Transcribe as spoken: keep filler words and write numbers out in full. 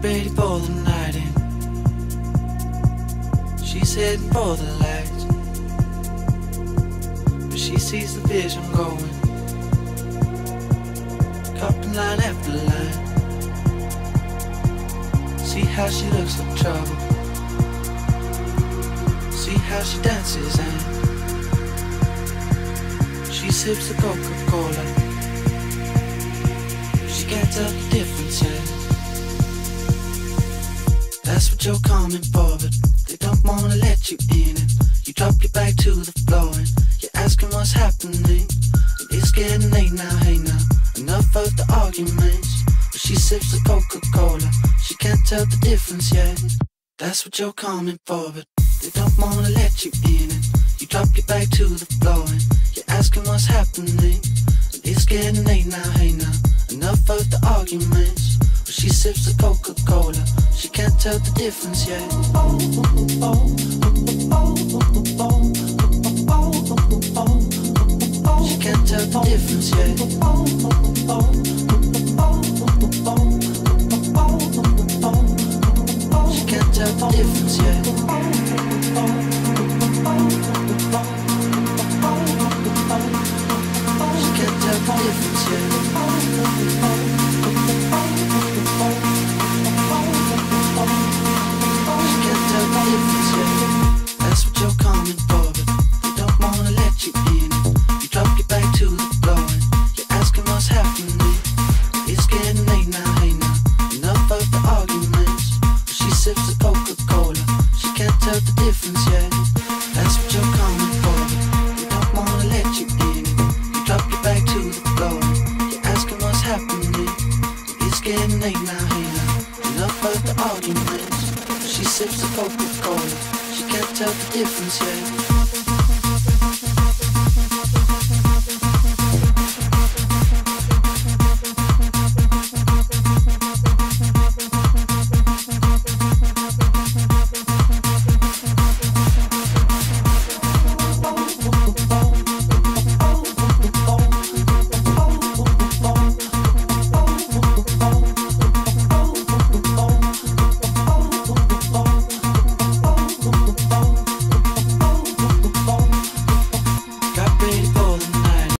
ready for the night in. She's heading for the lights, but she sees the vision going, copping line after line. See how she looks like trouble, see how she dances and she sips the Coca-Cola. She can't tell the difference yet. That's what you're coming for, but they don't wanna let you in it. You drop your back to the floor and you're asking what's happening. It's getting late now, hey now, enough of the arguments. But she sips the Coca-Cola, she can't tell the difference yet. That's what you're coming for, but they don't wanna let you in it. You drop your back to the floor and you're asking what's happening. It's getting late now, hey now, enough of the arguments. But she sips the Coca-Cola, she can't tell the difference yet. She can't tell the difference yet. She can't tell the difference yet. She can't tell the difference yet. She can't tell the difference yet. That's what you're coming for, but they don't wanna let you in it. You drop your back to the floor and you're asking what's happening. It's getting late now, hey now, enough of the arguments. But she sips the Coca-Cola, she can't tell the difference yet. That's what you're coming for, but they don't wanna let you in it. You drop your back to the floor and you're asking what's happening. It's getting late now, hey now, enough of the arguments. But she sips the Coca-Cola, she can't tell the difference yet.